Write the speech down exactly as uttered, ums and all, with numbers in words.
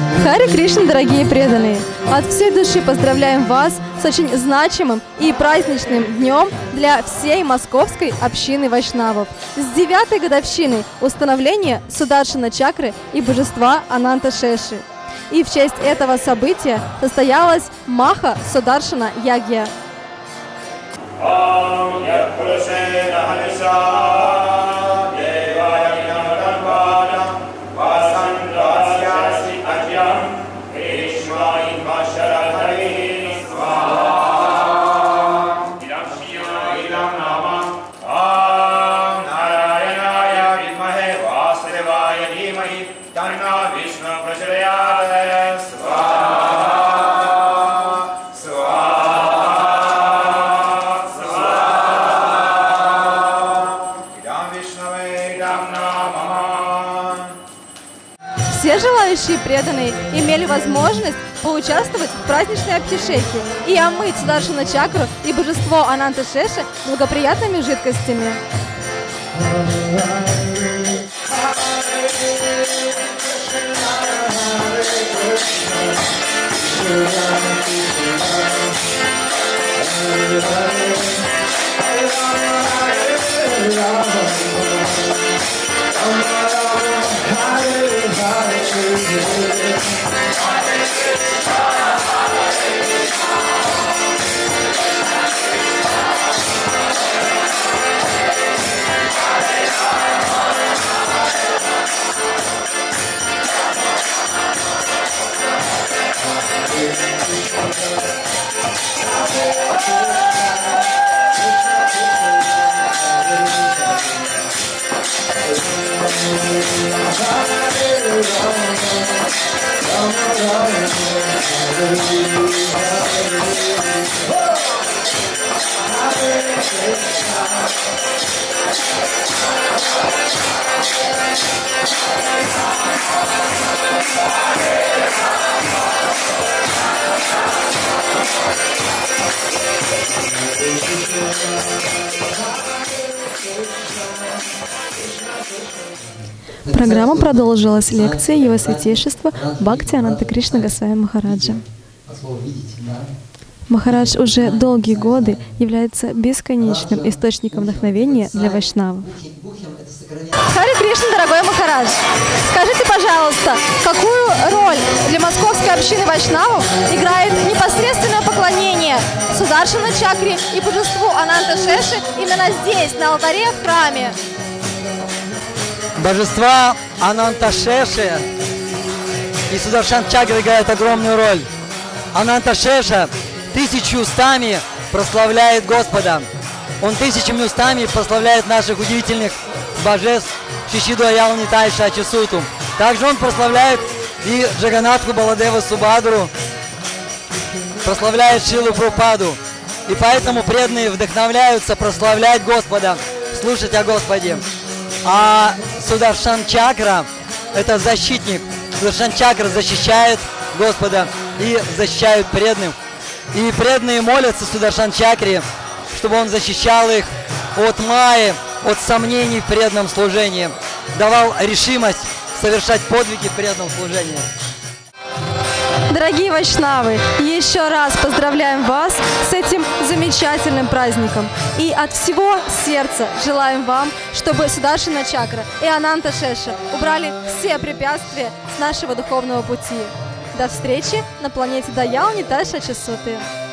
Харе Кришна, дорогие преданные! От всей души поздравляем вас с очень значимым и праздничным днем для всей московской общины вайшнавов с девятой годовщиной установления Сударшана чакры и божества Ананта Шеши. И в честь этого события состоялась Маха Сударшана Ягья. Все желающие преданные имели возможность поучаствовать в праздничной абхишеке и омыть Сударшана чакру и божество Ананта Шеши благоприятными жидкостями. Программа продолжилась лекцией Его Святейшества Бхактиананта Кришна Госвами Махараджа. Махарадж уже долгие годы является бесконечным источником вдохновения для вайшнавов. Харе Кришна, дорогой Махарадж, скажите, пожалуйста, какую роль для московской общины вайшнавов играет непосредственное поклонение Сударшана чакре и божеству Ананта Шеши именно здесь, на алтаре в храме? Божества Ананта Шеши и Сударшан чакры играют огромную роль. Ананта Шеша тысячу устами прославляет Господа. Он тысячами устами прославляет наших удивительных божеств Шишиду Аял Нитай Шачасуту. Также он прославляет и Джаганатху Баладева Субадру, прославляет Шилу Прабхупаду. И поэтому преданные вдохновляются прославлять Господа, слушать о Господе. А Сударшан чакра – это защитник. Сударшан чакра защищает Господа и защищает преданных. И преданные молятся Сударшан чакре, чтобы он защищал их от майи, от сомнений в преданном служении, давал решимость совершать подвиги в преданном служении. Дорогие вайшнавы, еще раз поздравляем вас с этим замечательным праздником. И от всего сердца желаем вам, чтобы Сударшана чакра и Ананта Шеша убрали все препятствия с нашего духовного пути. До встречи на планете Даял Нитай Шачасуты.